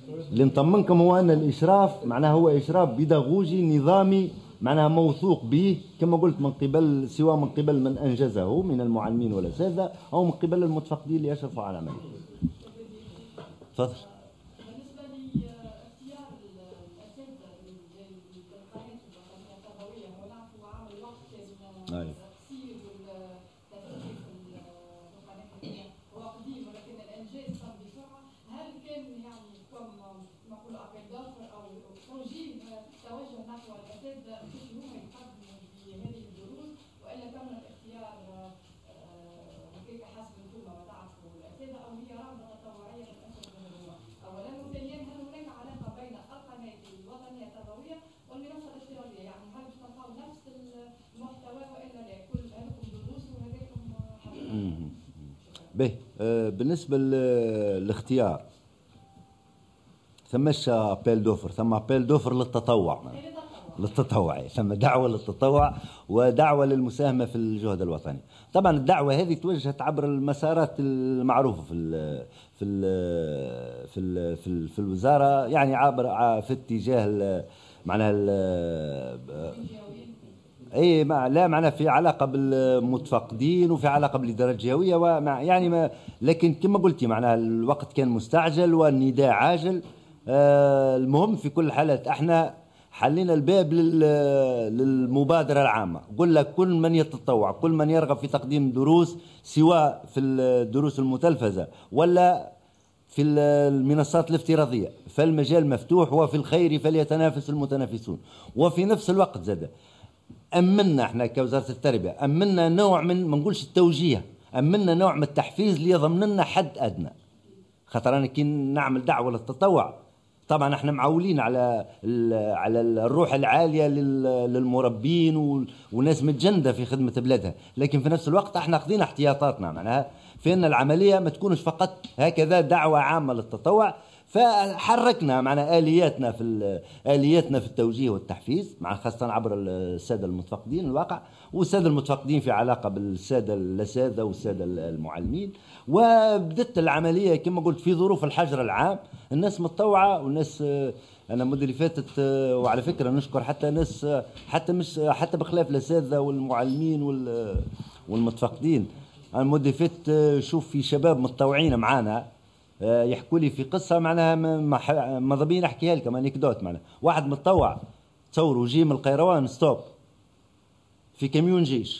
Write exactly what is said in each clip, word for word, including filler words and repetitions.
اللي نطمنكم هو أن الإشراف معناها هو إشراف بيداغوجي نظامي معناها موثوق به كما قلت من قبل سواء من قبل من أنجزه من المعلمين والأساتذة أو من قبل المتفقدين اللي يشرفوا على العملية. تفضل. بالنسبة لاختيار الأساتذة للقناة التربوية ونعرفوا عام الوقت كان قصير والتركيز في القناة هو قديم ولكن الإنجاز صار بسرعة، هل كان يعني كم نقول أبل دافر أو توجيه توجه نحو الأساتذة كيف هم يقدموا بهذه الدروس وإلا تم الاختيار هكاك حسب انتم ما تعرفوا الأساتذة أو هي رغبة تطوعية من أساتذة الجامعة؟ أولا وثانيا هل هناك علاقة بين القناة الوطنية التربوية والمنصة الافتراضية؟ يعني هل باش تلقاو نفس المحتوى وإلا لا كل هذوكم دروس وهذاكم حفلات؟ به بالنسبة للاختيار ثماش ابيل دوفر، ثم ابيل دوفر للتطوع للتطوع ثم دعوة للتطوع ودعوة للمساهمة في الجهد الوطني. طبعا الدعوة هذه توجهت عبر المسارات المعروفة في ال في ال في ال في, ال في الوزارة، يعني عبر في اتجاه معناها اي مع لا معناها في علاقه بالمتفقدين وفي علاقه بالاداره الجهويه ومع يعني ما لكن كما قلتي معناها الوقت كان مستعجل والنداء عاجل. آه المهم في كل الحالات احنا حلينا الباب للمبادره العامه، قل لك كل من يتطوع كل من يرغب في تقديم دروس سواء في الدروس المتلفزه ولا في المنصات الافتراضيه فالمجال مفتوح، وفي الخير فليتنافس المتنافسون. وفي نفس الوقت زاد أمنا احنا كوزارة التربية أمنا نوع من ما نقولش التوجيه، أمنا نوع من التحفيز ليضمن لنا حد أدنى. خاطر أنا كي نعمل دعوة للتطوع طبعا احنا معولين على على الروح العالية للمربين وناس متجندة في خدمة بلادها، لكن في نفس الوقت احنا خذينا احتياطاتنا معناها في أن العملية ما تكونش فقط هكذا دعوة عامة للتطوع، فحركنا معنا آلياتنا في آلياتنا في التوجيه والتحفيز مع خاصة عبر السادة المتفقدين الواقع، والسادة المتفقدين في علاقة بالسادة الأساتذة والسادة المعلمين. وبدت العملية كما قلت في ظروف الحجر العام، الناس متطوعة والناس أنا المدة اللي فاتت وعلى فكرة نشكر حتى ناس حتى مش حتى بخلاف الأساتذة والمعلمين والمتفقدين، أنا المدة اللي فاتت شوف في شباب متطوعين معانا يحكوا لي في قصه معناها ماذا بينا نحكيها لكم انكدوت. معناها واحد متطوع تصوروا جي من القيروان ستوب في كاميون جيش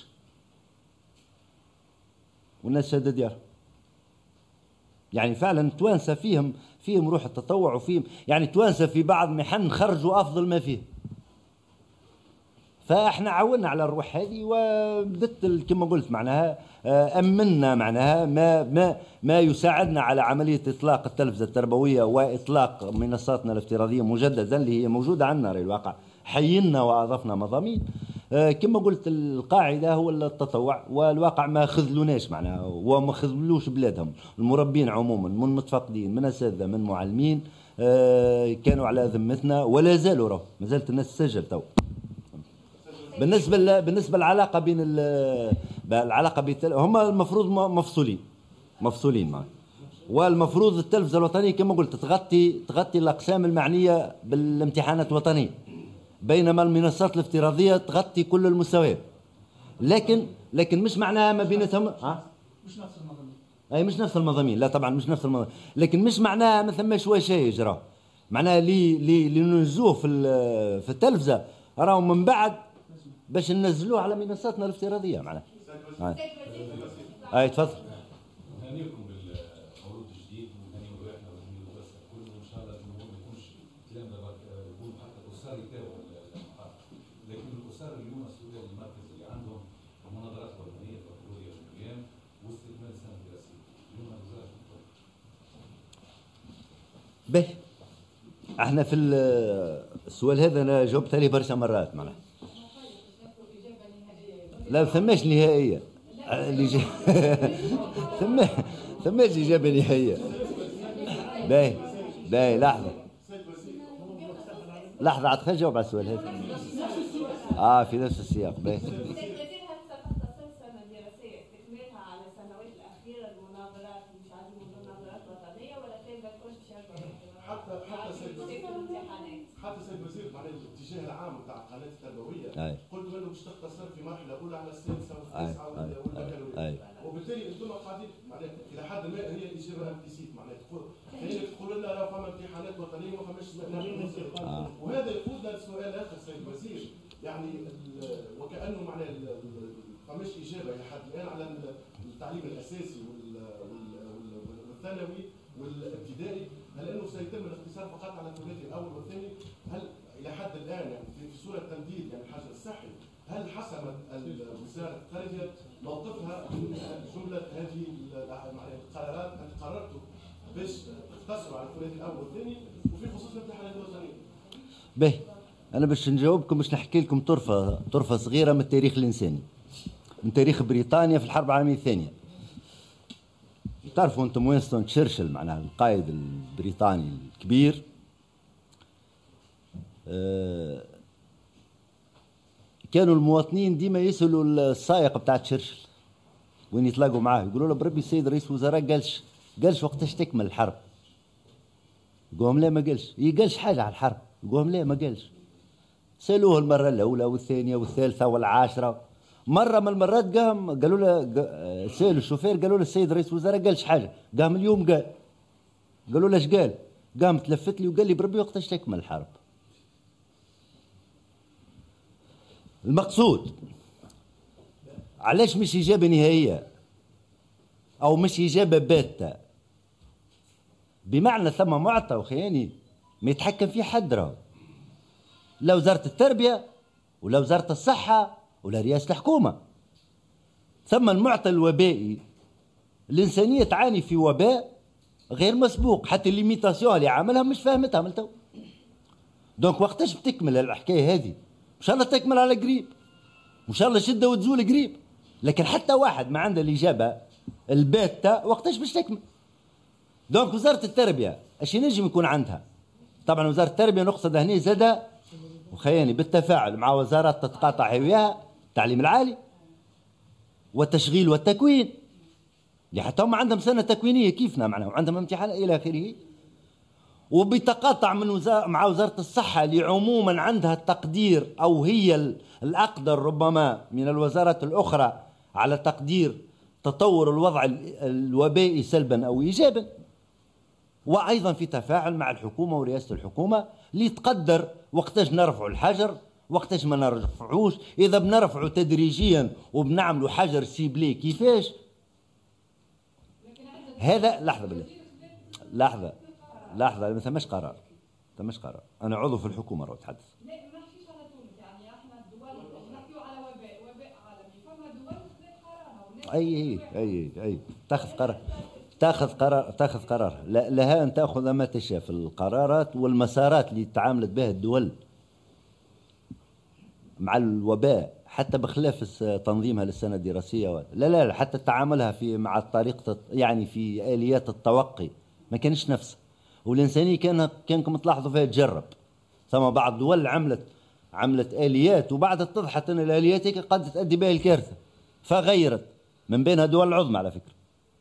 والناس شادة ديار، يعني فعلا توانسه فيهم فيهم روح التطوع وفيهم يعني توانسه في بعض محن خرجوا افضل ما فيه. فاحنا عاونا على الروح هذه وبدت كما قلت معناها امنا معناها ما ما ما يساعدنا على عمليه اطلاق التلفزه التربويه واطلاق منصاتنا الافتراضيه مجددا اللي هي موجوده عندنا في الواقع، حينا واضفنا مضامين. كما قلت القاعده هو التطوع، والواقع ما خذلوناش معناها وما خذلوش بلادهم المربين عموما من متفقدين من اساتذه من معلمين كانوا على ذمتنا ولا زالوا راهو ما زالت الناس تسجل تو. بالنسبه بالنسبه للعلاقه بين العلاقه بين هم المفروض مفصولين مفصولين معنا، والمفروض التلفزه الوطنيه كما قلت تغطي تغطي الاقسام المعنيه بالامتحانات الوطنيه، بينما المنصات الافتراضيه تغطي كل المستويات. لكن لكن مش معناها ما بيناتهم ها مش نفس المضامين، اي مش نفس المضامين، لا طبعا مش نفس المضامين، لكن مش معناها ما ثماش شيء يجرى معناها لي لي لننزوه في في التلفزه راهو من بعد باش ننزلوه على منصاتنا الافتراضيه معناها. اي تفضل. نهنيكم بالمولود الجديد ونهنيكم احنا ونهنيكم بس كله ان شاء الله الجمهور ما يكونش الكلام ده يكون حتى الاسر يتابعوا المحاضره، لكن الاسر اليوم مسؤوليه المركز اللي عندهم مناظرات وطنيه وحضوريه والايام واستكمال السنه الدراسيه. اليوم الوزاره به احنا في السؤال هذا انا جاوبت عليه برشا مرات معناها. لا ثماش نهائية اللي ثم ثماش إجابة نهائية. باهي باهي لحظة لحظة عاد خلينا نجاوب على السؤال هذا. اه في نفس السياق. باهي حتى حتى سيد حتى سيد الوزير معناها الاتجاه العام نتاع القناه التربويه قلت انه باش تختصر في مرحله اولى على السادسه والتاسعه والبكالوريوس، وبالتالي انتم قاعدين معناها الى حد ما هي اجابه امبليسيت معناها تقول كانك تقول لنا راه فما امتحانات وطنيه وما فماش وهذا يقودنا لسؤال اخر سيد الوزير، يعني وكانه معناها فماش اجابه الى حد الان على التعليم الاساسي والثانوي والابتدائي، هل انه سيتم الاقتصار فقط على الثلاثي الاول والثاني؟ هل الى حد الان يعني في صوره تمديد يعني الحجر الصحي، هل حسمت وزاره التربيه موقفها من جمله هذه القرارات انت قررتوا باش تقتصروا على الثلاثي الاول والثاني وفي خصوص الامتحانات الوطنيه؟ باهي، انا باش نجاوبكم باش نحكي لكم طرفه طرفه صغيره من التاريخ الانساني، من تاريخ بريطانيا في الحرب العالميه الثانيه. تعرفوا انتم وينستون تشرشل معناها القائد البريطاني الكبير، أه كانوا المواطنين ديما يسالوا السائق بتاع تشرشل وين يتلاقوا معاه، يقولوا له بربي السيد رئيس الوزراء قالش قالش وقتاش تكمل الحرب؟ يقولهم لا ما قالش، يقالش حاجه على الحرب، يقولهم لا ما قالش. سالوه المره الاولى والثانيه والثالثه والعاشره، مره من المرات قام قالوا له سالوا الشوفير قالوا له السيد رئيس الوزراء قالش حاجه، قام اليوم قال. قالوا له ايش قال؟ قام تلفت لي وقال لي بربي وقتاش تكمل الحرب. المقصود علاش مش اجابه نهائيه او مش اجابه باته؟ بمعنى ثم معطى وخياني ما يتحكم فيه حد، راهو لا وزاره التربيه ولا وزاره الصحه ولا رئاسة الحكومة. ثم المعطى الوبائي، الإنسانية تعاني في وباء غير مسبوق، حتى الليميتاسيون اللي عاملها مش فاهمتها من تو. دونك وقتاش بتكمل الحكاية هذه؟ إن شاء الله تكمل على قريب، وإن شاء الله شدة وتزول قريب، لكن حتى واحد ما عنده الإجابة الباتة وقتاش باش تكمل. دونك وزارة التربية اش ينجم يكون عندها؟ طبعا وزارة التربية نقصد هنا زادة وخياني بالتفاعل مع وزارات تتقاطع وياها، التعليم العالي والتشغيل والتكوين، اللي حتى هم عندهم سنه تكوينيه كيفنا معناها وعندهم امتحان الى اخره، وبيتقاطع من وزارة مع وزاره الصحه اللي عموما عندها التقدير او هي الاقدر ربما من الوزارات الاخرى على تقدير تطور الوضع الوبائي سلبا او ايجابا، وايضا في تفاعل مع الحكومه ورئاسه الحكومه اللي تقدر وقتاش نرفعوا الحجر وقتاش ما نرفعوش، اذا بنرفعوا تدريجيا وبنعملوا حجر سيبلي كيفاش. هذا لحظه بالله لحظه لحظه ما ثماش قرار، ما ثماش قرار، انا عضو في الحكومه راه اتحدث. لا ما نحكيش على تونس، يعني احنا الدول نحكيو على وباء وباء عالمي، فما دول خذت قرارها. اي اي اي اي تاخذ قرار تاخذ قرار تاخذ قرار لها ان تاخذ ما تشاء في القرارات والمسارات اللي تعاملت بها الدول مع الوباء، حتى بخلاف تنظيمها للسنه الدراسيه، لا لا حتى تعاملها في مع الطريقه يعني في اليات التوقي ما كانش نفسها، والانسانيه كان كانكم تلاحظوا فيها تجرب. ثم بعض الدول عملت عملت اليات وبعد اتضحت ان الاليات هيك قد تؤدي بها الكارثه فغيرت، من بينها دول العظمى على فكره.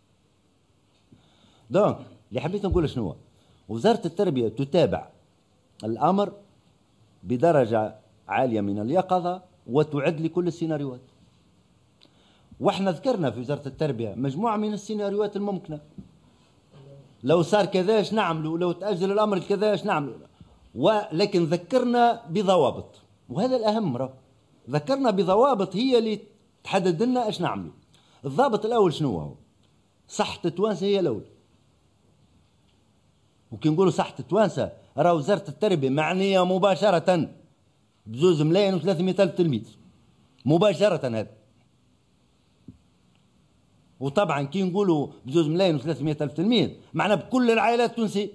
دونك اللي حبيت نقول شنو، وزاره التربيه تتابع الامر بدرجه عاليه من اليقظه وتعد لكل السيناريوهات. واحنا ذكرنا في وزاره التربيه مجموعه من السيناريوهات الممكنه، لو صار كذا اش نعملوا، لو تاجل الامر كذا اش نعملوا، ولكن ذكرنا بضوابط، وهذا الاهم راه ذكرنا بضوابط هي اللي تحدد لنا اش نعملوا. الضابط الاول شنو هو؟ صحه التوانسه هي الاول، وكي نقولوا صحه التوانسه راه وزاره التربيه معنيه مباشره بزوز ملايين وثلاثمائة ألف تلميذ مباشرة هذا. وطبعا كي نقولوا بزوز ملايين وثلاثمائة ألف تلميذ معنا بكل العائلات التونسية،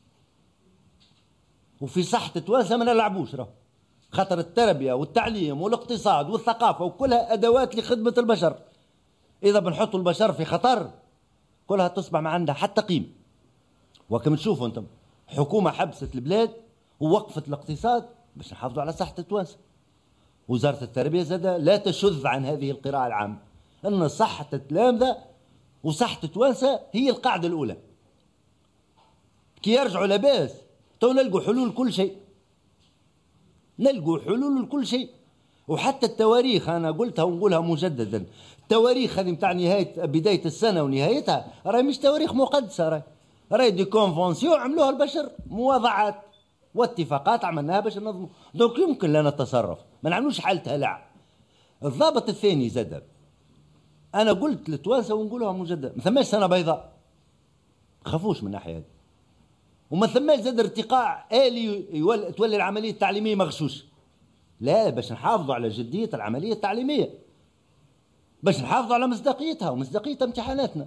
وفي صحة التوانسة ما نلعبوش راه، خاطر التربية والتعليم والاقتصاد والثقافة وكلها أدوات لخدمة البشر، إذا بنحطوا البشر في خطر كلها تصبح ما عندها حتى قيمة. وكما تشوفوا أنتم حكومة حبست البلاد ووقفت الاقتصاد باش نحافظوا على صحة التوانسة. وزارة التربية زادة لا تشذ عن هذه القراءة العامة، أن صحة التلامذة وصحة التوانسة هي القاعدة الأولى. كي يرجعوا لاباس تو نلقوا حلول كل شيء، نلقوا حلول لكل شيء. وحتى التواريخ انا قلتها ونقولها مجددا، التواريخ هذه نتاع نهايه بدايه السنه ونهايتها راهي مش تواريخ مقدسه، راهي راهي دي كونفونسيون عملوها البشر، مواضعات واتفاقات عملناها باش ننظموا. دونك يمكن لنا التصرف، ما نعملوش حالة هلع. الضابط الثاني زاد، انا قلت للتوانسه ونقولها مجددا، ما ثماش سنه بيضاء، ما خافوش من الناحيه هذه، وما ثماش زاد ارتقاء آلي تولي العمليه التعليميه مغشوش. لا، باش نحافظوا على جديه العمليه التعليميه، باش نحافظوا على مصداقيتها ومصداقيه امتحاناتنا.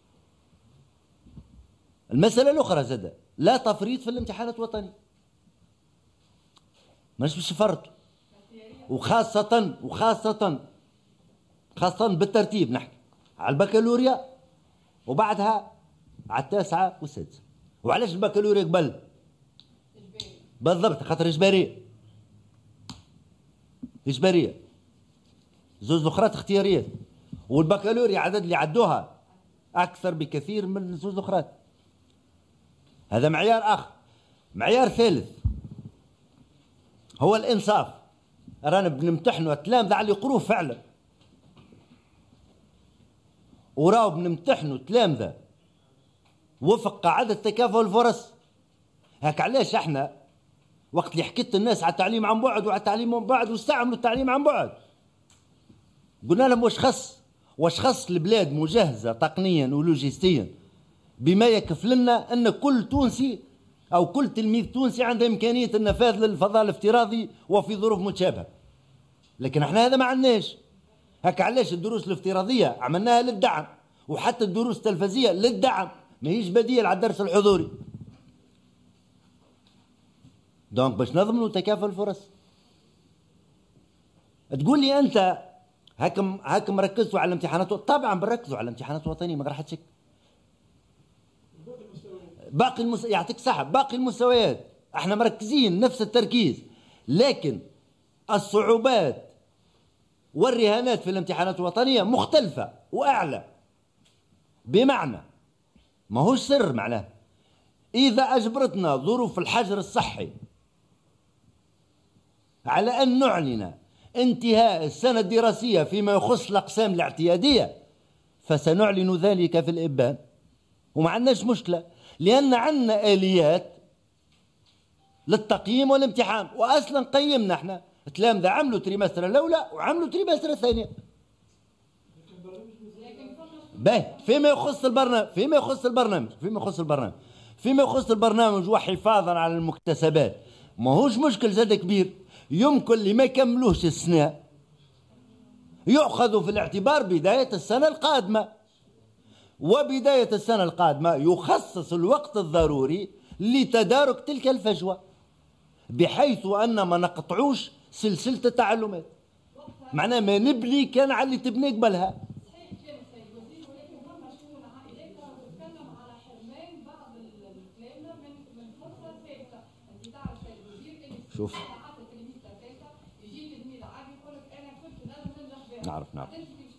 المساله الاخرى زاد، لا تفريط في الامتحانات الوطنيه، مش باش فرط، وخاصة وخاصة خاصة بالترتيب، نحكي على البكالوريا وبعدها على التاسعة والسادسة. وعلاش البكالوريا قبل؟ بالضبط، خاطر إجبارية، إجبارية، زوز أخرات اختياريات، والبكالوريا عدد اللي عدوها أكثر بكثير من زوز أخرات. هذا معيار آخر. معيار ثالث هو الإنصاف. رانا بنمتحنوا التلامذة على اللي يقروه فعلا، وراو بنمتحنوا تلامذة وفق قاعدة تكافؤ الفرص. هاك علاش احنا وقت اللي حكيت الناس على التعليم عن بعد وعلى التعليم عن بعد واستعملوا التعليم عن بعد، قلنا لهم واش خص واش خص البلاد مجهزة تقنيا ولوجستيا بما يكفلنا ان كل تونسي أو كل تلميذ تونسي عنده إمكانية النفاذ للفضاء الافتراضي وفي ظروف متشابهة. لكن احنا هذا ما عندناش. هكا علاش الدروس الافتراضية عملناها للدعم، وحتى الدروس التلفزية للدعم، ما هيش بديل على الدرس الحضوري. دونك باش نضمنوا تكافؤ الفرص. تقول لي أنت هاكم هاكم ركزتوا على الامتحانات، طبعا بنركزوا على الامتحانات الوطنية، ما راح تشك. باقي المس... يعطيك صحة، باقي المستويات احنا مركزين نفس التركيز، لكن الصعوبات والرهانات في الامتحانات الوطنية مختلفة وأعلى. بمعنى ما هوش سر، معناه إذا أجبرتنا ظروف الحجر الصحي على أن نعلن انتهاء السنة الدراسية فيما يخص الأقسام الاعتيادية فسنعلن ذلك في الإبان، وما عندناش مشكلة، لأن عندنا آليات للتقييم والامتحان. وأصلا قيمنا احنا تلامذة عملوا تريمستر الأولى وعملوا تريمستر الثانية. باهي فيما يخص البرنامج فيما يخص البرنامج فيما يخص البرنامج فيما يخص البرنامج وحفاظا على المكتسبات، ما هوش مشكل زاد كبير. يمكن اللي ما يكملوش السنة يؤخذوا في الاعتبار بداية السنة القادمة، وبداية السنة القادمة يخصص الوقت الضروري لتدارك تلك الفجوة، بحيث أن ما نقطعوش سلسلة التعلمات. معناه ما نبني كان على اللي تبني قبلها. شوف نعرف نعرف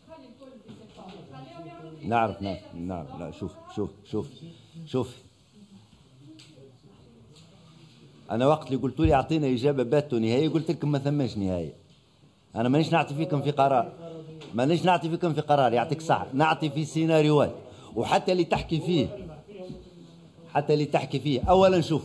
نعرف نعرف نعرف لا شوف شوف شوف شوف أنا وقت اللي قلتوا لي أعطينا إجابة بات نهائية قلت لكم ما ثماش نهاية. أنا مانيش نعطي فيكم في قرار، مانيش نعطي فيكم في قرار يعطيك صح، نعطي في سيناريوهات، وحتى اللي تحكي فيه حتى اللي تحكي فيه أولا شوف،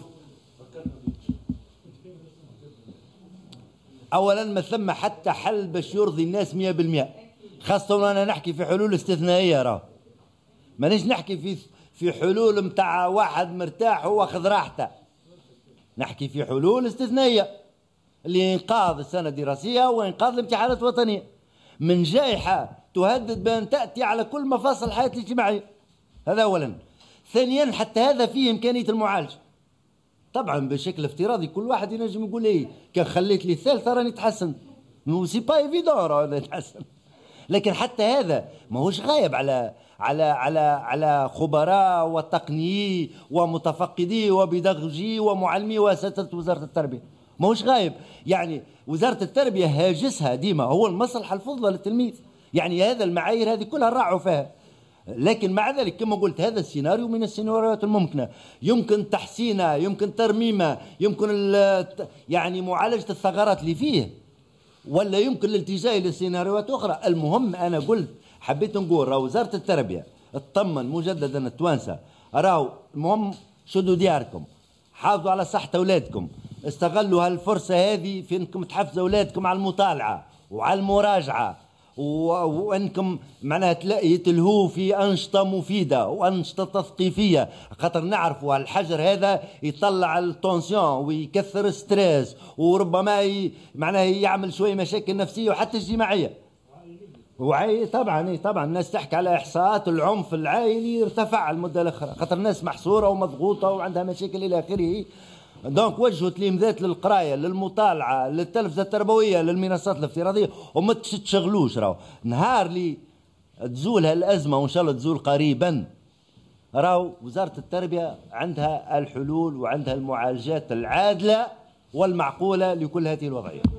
أولا ما ثم حتى حل باش يرضي الناس مية بالمية، خاصة وأنا نحكي في حلول استثنائية. راه مانيش نحكي في في حلول متاع واحد مرتاح هو واخذ راحته، نحكي في حلول استثنائية لإنقاذ السنة الدراسية وإنقاذ الامتحانات الوطنية من جائحة تهدد بأن تأتي على كل مفاصل الحياة الاجتماعية. هذا أولا. ثانيا حتى هذا فيه إمكانية المعالجة، طبعا بشكل افتراضي كل واحد ينجم يقول ايه كان خليت لي الثالثة راني تحسن، مو سي با ايفيدون راني تحسن. لكن حتى هذا ما هوش غايب على على على على خبراء وتقنيي ومتفقدي وبيدغجي ومعلمي واساتذة وزارة التربية، ما هوش غايب. يعني وزارة التربية هاجسها ديما هو المصلحة الفضلى للتلميذ، يعني هذا المعايير هذه كلها راعوا فيها. لكن مع ذلك كما قلت هذا السيناريو من السيناريوهات الممكنة، يمكن تحسينه، يمكن ترميمه، يمكن يعني معالجة الثغرات اللي فيه، ولا يمكن الالتجاء إلى سيناريوهات أخرى. المهم أنا قلت حبيت نقول راهو وزارة التربية اطمن مجددا التوانسة، راهو المهم شدوا دياركم، حافظوا على صحة أولادكم، استغلوا هالفرصة هذه في أنكم تحفزوا أولادكم على المطالعة وعلى المراجعة، وانكم معناها يتلهوا في انشطه مفيده وانشطه تثقيفيه، خاطر نعرفوا الحجر هذا يطلع التونسيون ويكثر ستريس، وربما ي... معناها يعمل شويه مشاكل نفسيه وحتى اجتماعيه. وعي طبعا طبعا الناس تحكي على احصاءات العنف العائلي ارتفع المده الاخرى، خاطر الناس محصوره ومضغوطه وعندها مشاكل الى اخره. دونك وجهوا تلميذات للقرايه، للمطالعه، للتلفزه التربويه، للمنصات الافتراضيه، وما تشغلوش. راهو نهار اللي تزول هالازمه وان شاء الله تزول قريبا، راهو وزاره التربيه عندها الحلول وعندها المعالجات العادله والمعقوله لكل هذه الوضعيه.